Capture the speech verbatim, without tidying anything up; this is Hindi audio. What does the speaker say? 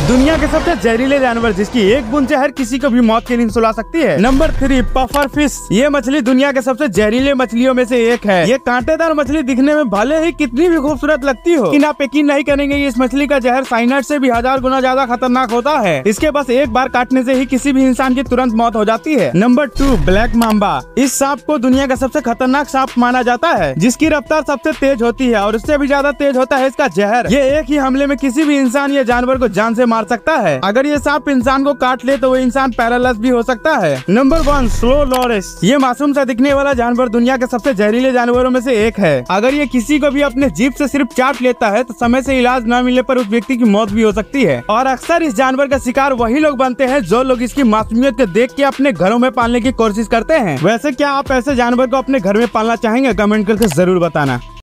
दुनिया के सबसे जहरीले जानवर जिसकी एक बूंद जहर किसी को भी मौत की नींद सुला सकती है। Number three, puffer fish. ये मछली दुनिया के सबसे जहरीले मछलियों में से एक है। ये कांटेदार मछली दिखने में भले ही कितनी भी खूबसूरत लगती हो, लेकिन आप यकीन नहीं करेंगे इस मछली का जहर साइनाइड से भी हजार गुना ज्यादा खतरनाक होता है। इसके बस एक बार काटने से ही किसी भी इंसान की तुरंत मौत हो जाती है। Number two, black mamba. इस सांप को दुनिया का सबसे खतरनाक सांप माना जाता है, जिसकी रफ्तार सबसे तेज होती है और उससे भी ज्यादा तेज होता है इसका जहर। ये एक ही हमले में किसी भी इंसान या जानवर को जान से मार सकता है। अगर ये सांप इंसान को काट ले तो वो इंसान पैरालाइज भी हो सकता है। Number one, slow loris. ये मासूम सा दिखने वाला जानवर दुनिया के सबसे जहरीले जानवरों में से एक है। अगर ये किसी को भी अपने जीभ से सिर्फ चाट लेता है तो समय से इलाज न मिलने पर उस व्यक्ति की मौत भी हो सकती है। और अक्सर इस जानवर का शिकार वही लोग बनते हैं जो लोग इसकी मासूमियत को देख के अपने घरों में पालने की कोशिश करते हैं। वैसे क्या आप ऐसे जानवर को अपने घर में पालना चाहेंगे? कमेंट करके जरूर बताना।